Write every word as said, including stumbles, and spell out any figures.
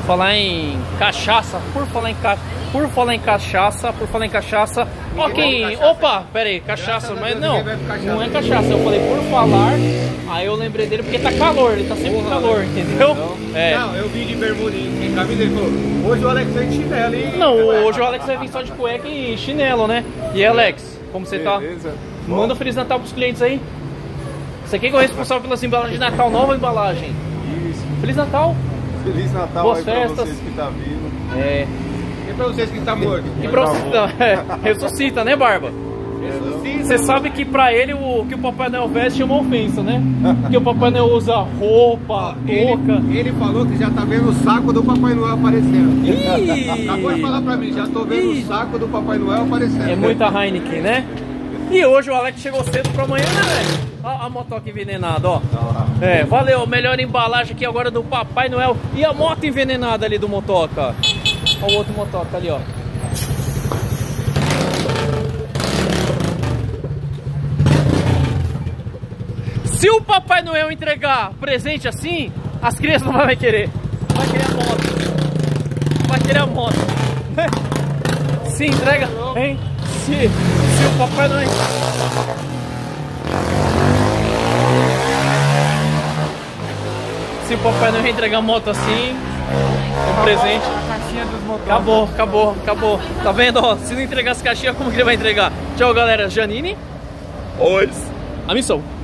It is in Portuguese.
falar em cachaça, por falar em ca... por falar em cachaça, por falar em cachaça. Ó quem, opa, pera aí, cachaça, mas não, não é cachaça. Eu falei por falar, aí eu lembrei dele porque tá calor, ele tá sempre com calor, entendeu? É. Não, eu vim de bermuda em camisa, ele falou, hoje o Alex vem de chinelo e... Não, hoje o Alex vai vir só de cueca e chinelo, né? E aí, Alex, como você tá? Beleza. Manda um Feliz Natal pros clientes aí. Você aqui que é o responsável pelas embalagens de Natal, nova embalagem. Isso. Feliz Natal. Feliz Natal. Boas aí pra festas. vocês que tá vivo. É. E pra vocês que tá morto. E pra você, é, ressuscita, né, Barba? Ressuscita. Você sabe que pra ele o que o Papai Noel veste é uma ofensa, né? Porque o Papai Noel usa roupa, touca. Ele, ele falou que já tá vendo o saco do Papai Noel aparecendo. Ih! Acabou de falar pra mim, já tô vendo Ih! o saco do Papai Noel aparecendo. É muita Heineken, né? E hoje o Alex chegou cedo pra amanhã, né, velho? Olha a motoca envenenada, ó. É, valeu, melhor embalagem aqui agora do Papai Noel. E a moto envenenada ali do motoca. Olha o outro motoca ali, ó. Se o Papai Noel entregar presente assim, as crianças não vão querer. Vai querer a moto. Vai querer a moto. Se entrega, hein? Se, se o Papai Noel... Se o Papai Noel entregar moto assim, um presente... Acabou, acabou, acabou. Tá vendo, ó? Se não entregar as caixinhas, como que ele vai entregar? Tchau, galera. Janine. Oi. A missão.